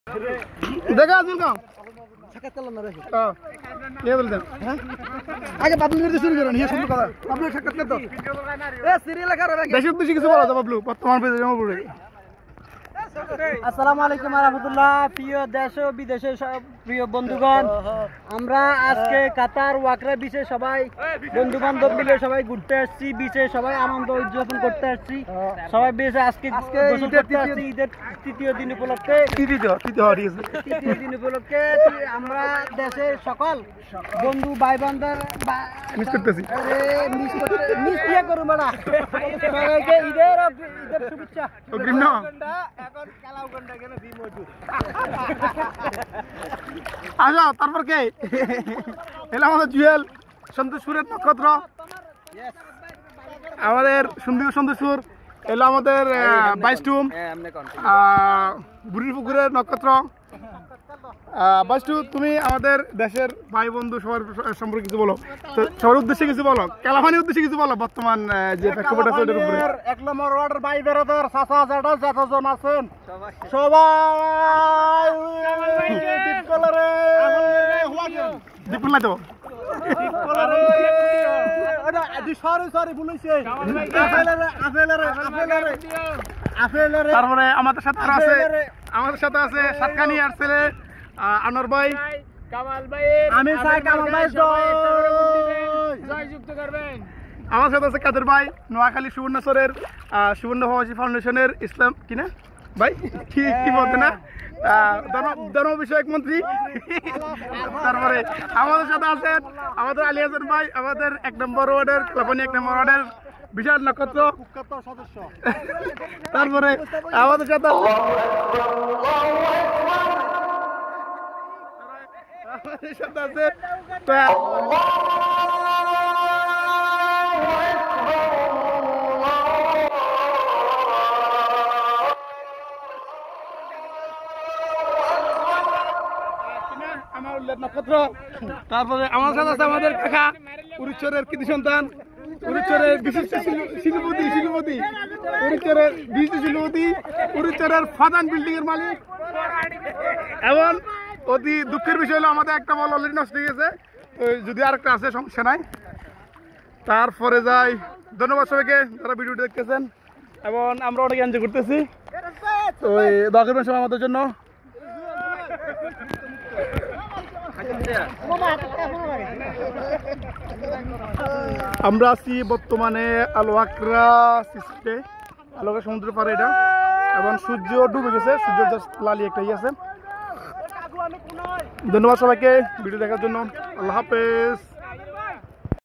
দেখা আসুন কাম আগে বাবলু শুরু করেন ইয়ে সুন্দর কথা বাবলু সাক্ষাৎকার তো দেশের উদ্দেশ্যে কিছু বলা বাবলু বর্তমান আসসালামু আলাইকুম রাহমাতুল্লাহ। প্রিয় দেশ ও বিদেশের প্রিয় বন্ধুগণ, আমরা আজকে কাতার ওয়াকরা বিচে সবাই বন্ধু বান্ধব মিলে সবাই ঘুরতে আসছি, বিচে সবাই আনন্দ উদযাপন করতে আসছি। সবাই বেশ আজকে ঈদের তৃতীয় দিন উপলক্ষে আমরা দেশের সকল বন্ধু ভাই বান্ধব মিস করতেছি ঈদের শুভেচ্ছা। আচ্ছা তারপর কে এলা আমাদের জুয়েল সন্তোষপুরের নক্ষত্র, আমাদের সন্তোষপুর এলো আমাদের বাইস্টুম বুড়ির পুকুরের নক্ষত্র। বাইস্টু, তুমি আমাদের দেশের ভাই বন্ধু সবার সম্পর্কে কিছু বলো, তো সবার উদ্দেশ্যে কিছু বলো, কালাফানির উদ্দেশ্যে কিছু বলো। বর্তমান যে প্রেক্ষাপট আছে ওটার উপরে 1 নম্বর ওয়ার্ডের ভাই বেরাদার চাচা চাচা যতজন আছেন সবাই দীপুল্লা তো তারপরে আমাদের সাথে আছে সাতকানি আর ছেলে আনোয়ার ভাই, কামাল ভাই, আমি চাই কামাল ভাই জয়যুক্ত করবেন। আমার সাথে আছে কাদের ভাই, নোয়াখালী সুবর্ণচরের সুবর্ণ প্রবাসী ফাউন্ডেশনের ইসলাম কিনা ভাই কি বলতে না ধর্ম বিষয়ক মন্ত্রী। তারপরে আমাদের সাথে আছেন আমাদের আলী হাসান ভাই, আমাদের 1 নম্বর ওয়ার্ডের কালাপানি 1 নম্বর ওয়ার্ডের বিশাল নক্ষত্র সদস্য। তারপরে আমাদের সাথে আছে নক্ষত্র। তারপরে আমার সাথে আছে আমাদের কাকা উড়িষ্যরের কৃতি সন্তান, উড়িষ্যরের বিশিষ্ট শিল্পপতি, উড়িষ্যরের বিশিষ্ট শিল্পপতি, উড়িষ্যরের ফাদান বিল্ডিং এর মালিক। এবং অতি দুঃখের বিষয় হলো আমাদের একটা বল অলরেডি নষ্ট হয়ে গেছে, যদি আরেকটা আছে সমস্যা নাই। তারপরে যাই, ধন্যবাদ সবাইকে যারা ভিডিওটি দেখতেছেন, এবং আমরা অনেক এনজয় করতেছি। তো দোয়া করবেন সবাই আমাদের জন্য। আমরা আছি বর্তমানে আলোয়াকরা সিস্টে, আলোয়াকরা সমুদ্রের পাড়ে এটা, এবং সূর্য ডুবে গেছে, সূর্য জাস্ট লালি একটাই আছে। ধন্যবাদ সবাইকে ভিডিও দেখার জন্য। আল্লাহ হাফেজ।